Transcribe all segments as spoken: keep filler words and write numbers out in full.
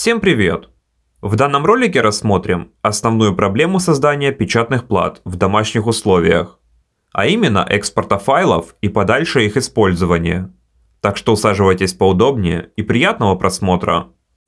Всем привет! В данном ролике рассмотрим основную проблему создания печатных плат в домашних условиях, а именно экспорта файлов и подальше их использования. Так что усаживайтесь поудобнее и приятного просмотра!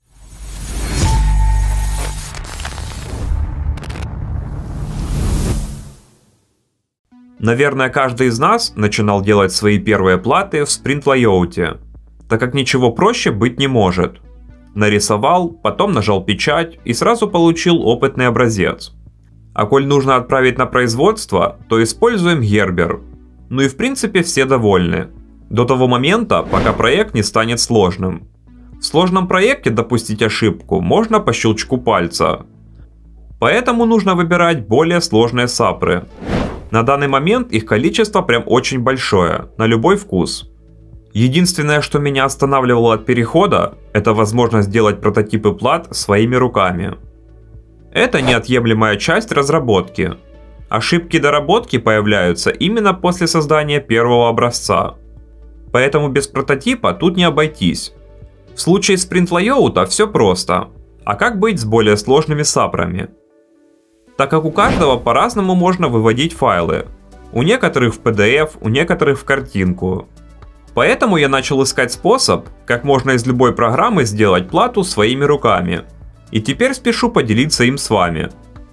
Наверное, каждый из нас начинал делать свои первые платы в Sprint Layout, так как ничего проще быть не может. Нарисовал, потом нажал печать и сразу получил опытный образец. А коль нужно отправить на производство, то используем Gerber. Ну и в принципе все довольны. До того момента, пока проект не станет сложным. В сложном проекте допустить ошибку можно по щелчку пальца. Поэтому нужно выбирать более сложные сапры. На данный момент их количество прям очень большое, на любой вкус. Единственное, что меня останавливало от перехода, это возможность делать прототипы плат своими руками. Это неотъемлемая часть разработки. Ошибки доработки появляются именно после создания первого образца. Поэтому без прототипа тут не обойтись. В случае Sprint Layout все просто. А как быть с более сложными сапрами? Так как у каждого по-разному можно выводить файлы. У некоторых в пи ди эф, у некоторых в картинку. Поэтому я начал искать способ, как можно из любой программы сделать плату своими руками. И теперь спешу поделиться им с вами.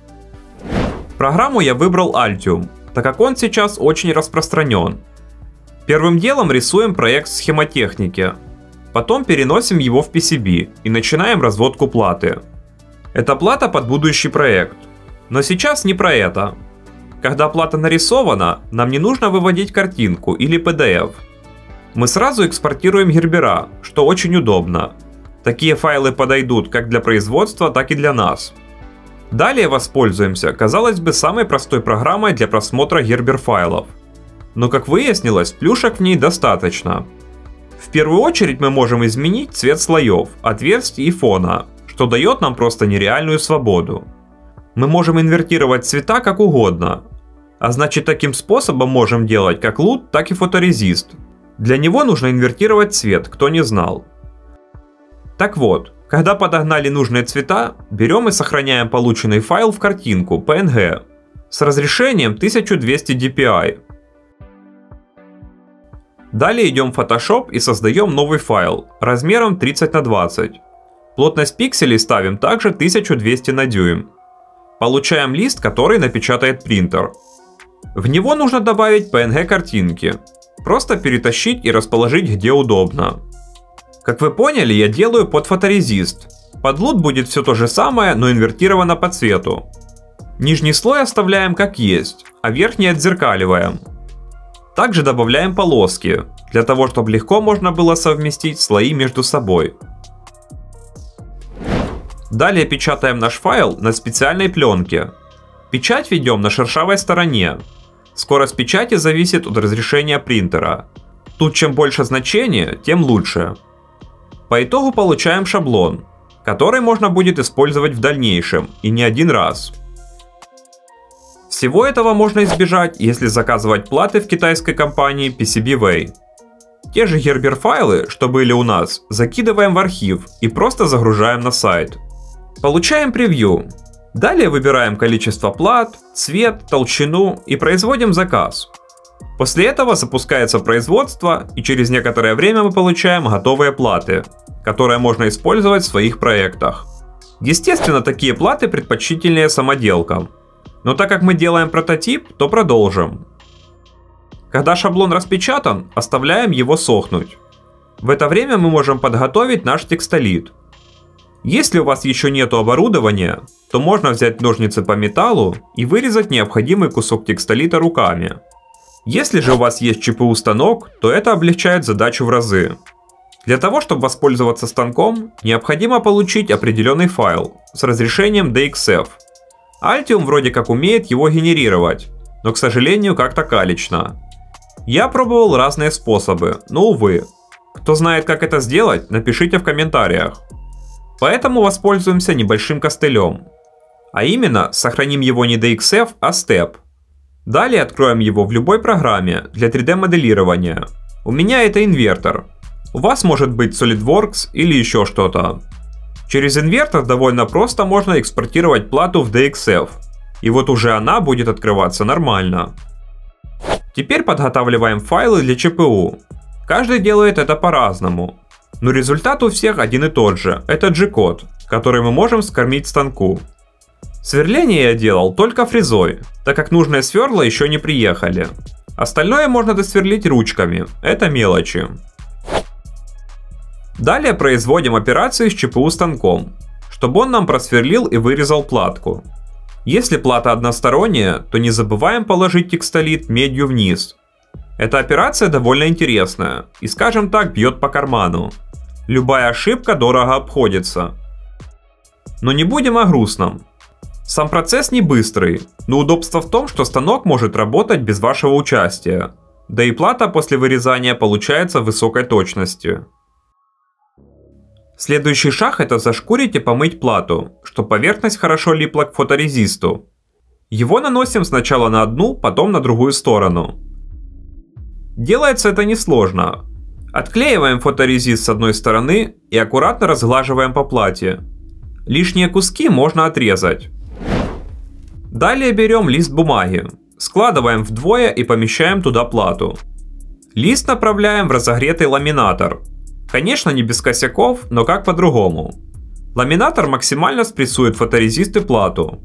Программу я выбрал Altium, так как он сейчас очень распространен. Первым делом рисуем проект в схемотехнике. Потом переносим его в пи си би и начинаем разводку платы. Это плата под будущий проект. Но сейчас не про это. Когда плата нарисована, нам не нужно выводить картинку или пи ди эф. Мы сразу экспортируем гербера, что очень удобно. Такие файлы подойдут как для производства, так и для нас. Далее воспользуемся, казалось бы, самой простой программой для просмотра гербер файлов. Но как выяснилось, плюшек в ней достаточно. В первую очередь мы можем изменить цвет слоев, отверстий и фона, что дает нам просто нереальную свободу. Мы можем инвертировать цвета как угодно. А значит, таким способом можем делать как лут, так и фоторезист. Для него нужно инвертировать цвет, кто не знал. Так вот, когда подогнали нужные цвета, берем и сохраняем полученный файл в картинку пи эн джи с разрешением тысяча двести ди пи ай. Далее идем в Photoshop и создаем новый файл размером тридцать на двадцать. Плотность пикселей ставим также тысяча двести на дюйм. Получаем лист, который напечатает принтер. В него нужно добавить пи эн джи картинки. Просто перетащить и расположить где удобно. Как вы поняли, я делаю под фоторезист. Под лут будет все то же самое, но инвертировано по цвету. Нижний слой оставляем как есть, а верхний отзеркаливаем. Также добавляем полоски, для того чтобы легко можно было совместить слои между собой. Далее печатаем наш файл на специальной пленке. Печать ведем на шершавой стороне. Скорость печати зависит от разрешения принтера. Тут чем больше значения, тем лучше. По итогу получаем шаблон, который можно будет использовать в дальнейшем и не один раз. Всего этого можно избежать, если заказывать платы в китайской компании пи си би Way. Те же Gerber файлы, что были у нас, закидываем в архив и просто загружаем на сайт. Получаем превью. Далее выбираем количество плат, цвет, толщину и производим заказ. После этого запускается производство, и через некоторое время мы получаем готовые платы, которые можно использовать в своих проектах. Естественно, такие платы предпочтительнее самоделкам. Но так как мы делаем прототип, то продолжим. Когда шаблон распечатан, оставляем его сохнуть. В это время мы можем подготовить наш текстолит. Если у вас еще нету оборудования, то можно взять ножницы по металлу и вырезать необходимый кусок текстолита руками. Если же у вас есть чи пи ю станок, то это облегчает задачу в разы. Для того, чтобы воспользоваться станком, необходимо получить определенный файл с разрешением ди икс эф. Altium вроде как умеет его генерировать, но, к сожалению, как-то калечно. Я пробовал разные способы, но увы. Кто знает, как это сделать, напишите в комментариях. Поэтому воспользуемся небольшим костылем. А именно, сохраним его не ди икс эф, а степ. Далее откроем его в любой программе для три дэ моделирования. У меня это инвертор. У вас может быть SolidWorks или еще что-то. Через инвертор довольно просто можно экспортировать плату в ди экс эф, и вот уже она будет открываться нормально. Теперь подготавливаем файлы для ЧПУ. Каждый делает это по-разному, но результат у всех один и тот же, это G-код, который мы можем скормить станку. Сверление я делал только фрезой, так как нужные сверла еще не приехали. Остальное можно досверлить ручками, это мелочи. Далее производим операции с ЧПУ станком, чтобы он нам просверлил и вырезал платку. Если плата односторонняя, то не забываем положить текстолит медью вниз. Эта операция довольно интересная и, скажем так, бьет по карману. Любая ошибка дорого обходится. Но не будем о грустном. Сам процесс не быстрый, но удобство в том, что станок может работать без вашего участия. Да и плата после вырезания получается высокой точностью. Следующий шаг — это зашкурить и помыть плату, чтобы поверхность хорошо липла к фоторезисту. Его наносим сначала на одну, потом на другую сторону. Делается это несложно. Отклеиваем фоторезист с одной стороны и аккуратно разглаживаем по плате. Лишние куски можно отрезать. Далее берем лист бумаги, складываем вдвое и помещаем туда плату. Лист направляем в разогретый ламинатор. Конечно, не без косяков, но как по-другому. Ламинатор максимально спрессует фоторезист и плату.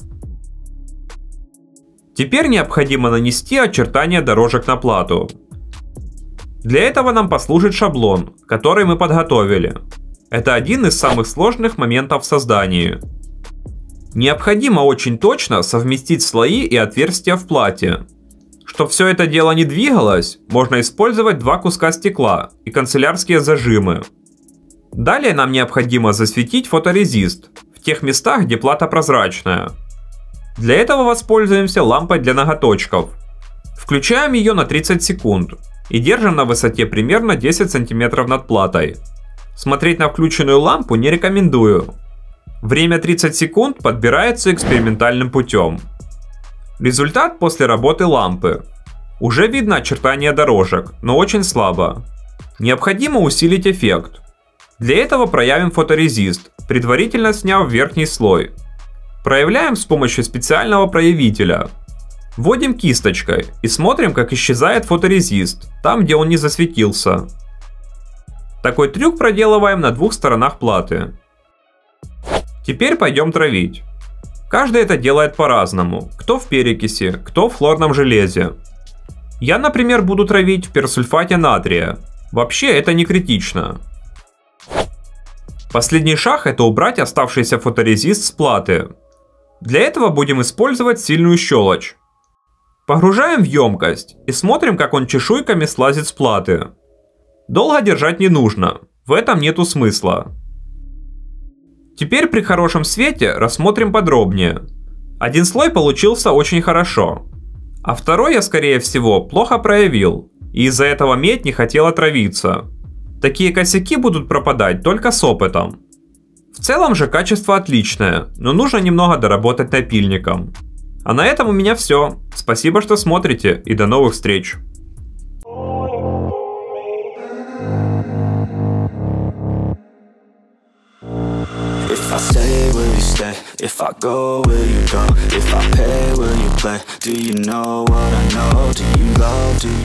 Теперь необходимо нанести очертания дорожек на плату. Для этого нам послужит шаблон, который мы подготовили. Это один из самых сложных моментов в создании. Необходимо очень точно совместить слои и отверстия в плате. Чтобы все это дело не двигалось, можно использовать два куска стекла и канцелярские зажимы. Далее нам необходимо засветить фоторезист в тех местах, где плата прозрачная. Для этого воспользуемся лампой для ноготочков. Включаем ее на тридцать секунд и держим на высоте примерно десять сантиметров над платой. Смотреть на включенную лампу не рекомендую. Время тридцать секунд подбирается экспериментальным путем. Результат после работы лампы. Уже видно очертания дорожек, но очень слабо. Необходимо усилить эффект. Для этого проявим фоторезист, предварительно сняв верхний слой. Проявляем с помощью специального проявителя. Вводим кисточкой и смотрим, как исчезает фоторезист, там где он не засветился. Такой трюк проделываем на двух сторонах платы. Теперь пойдем травить. Каждый это делает по-разному, кто в перекиси, кто в хлорном железе. Я, например, буду травить в персульфате натрия. Вообще это не критично. Последний шаг — это убрать оставшийся фоторезист с платы. Для этого будем использовать сильную щелочь. Погружаем в емкость и смотрим, как он чешуйками слазит с платы. Долго держать не нужно, в этом нету смысла. Теперь при хорошем свете рассмотрим подробнее. Один слой получился очень хорошо, а второй я, скорее всего, плохо проявил, и из-за этого медь не хотела травиться. Такие косяки будут пропадать только с опытом. В целом же качество отличное, но нужно немного доработать напильником. А на этом у меня все. Спасибо, что смотрите, и до новых встреч. If I stay, will you stay? If I go, will you go? If I pay, will you play? Do you know what I know? Do you love, do you